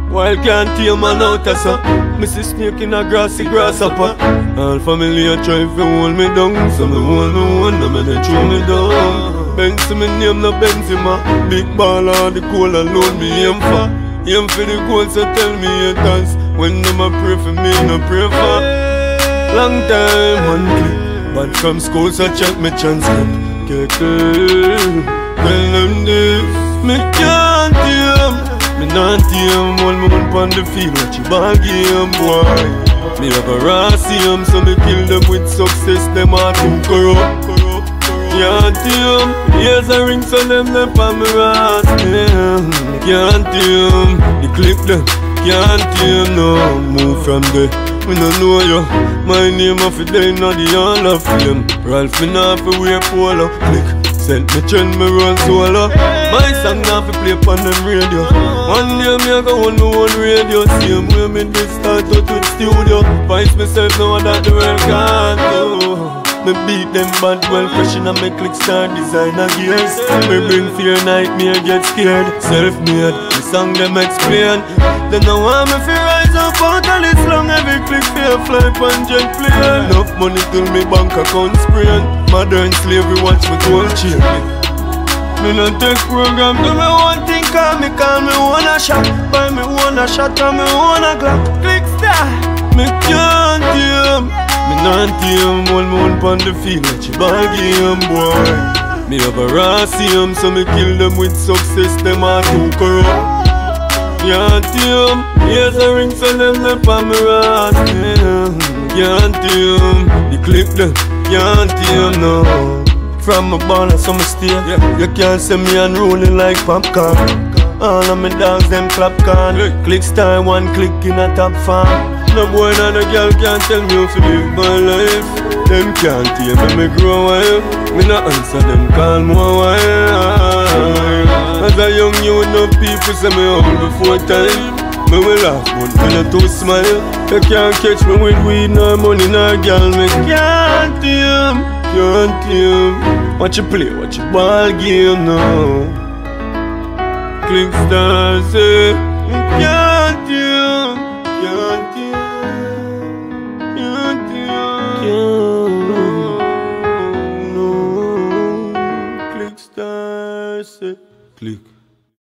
Wild can't tame man out of so. Me see snake in a grassy grasshopper. All family a try to hold me down. So me hold me one, and me they throw me down. Bencil me name no Bencil man. Big baller the coal alone me aim for. Aim for the goal, so tell me haters. When them a pray for me, no pray for. Long time one clip, but from school so check me chance clip. Tell them this, me can't tame. Me not tame, one month on the field, watch you ball game, boy. Me have a raw CM, so me kill them with success, them are too corrupt. Can't tame, here's a ring, so them left on me ras. Can't tame, the clip them. Can't tame, no, move from there. We don't know you. My name of the day, not the all of them. Ralph, me not for wear polo. Click. Send me trend, me roll solo. My song not for play on them radio. One day me a go on my own radio. Same way me did start out with studio. Find myself now that the world can't do. Me beat them bad well fresh in a me click star designer gears. Me bring fear, nightmare, get scared. Self-made, the song them explain. They know want me fi rise up out of this long. Every click fair fly on jet plane. Enough money till me bank account sprain. Modern slavery watch me gold chain. Me no take program, do me one thing, call me wanna shot. Buy me wanna shot and me wanna glock. Click star, me can't tame. Me not tame, one month on the field, let you ball game, boy. Me have a raw CM, so me kill them with success, them are too corrupt. Can't tame, here's a ring, so them left on me ras. Can't tame, the clip them, can't tame, no. From my baller, so me stay. You can't see me unrolling like popcorn. All of me dogs, them clap can. Click star, one click in a top farm. No boy, no girl can't tell me how to live my life. Them can't tame me grow wild. Me not answer them, call more wild. As a young you, no people say me old before time. Me will laugh, but me not too smile. You can't catch me with weed, no money, no girl. Me can't tame, can't tame. Watch you play, watch you ball game now. Click stars, eh? Can't tame, can't tame, can't tame. No, click stars, eh? Click.